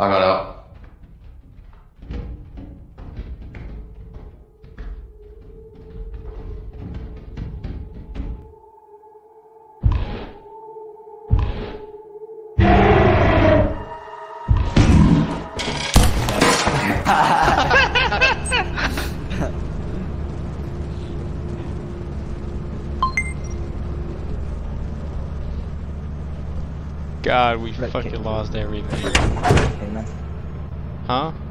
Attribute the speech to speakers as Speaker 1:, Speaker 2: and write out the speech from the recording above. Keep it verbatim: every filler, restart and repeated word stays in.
Speaker 1: I got out.
Speaker 2: God, we
Speaker 3: Red
Speaker 2: fucking
Speaker 3: kit.
Speaker 2: lost everything.
Speaker 3: Hey, man.
Speaker 2: Huh?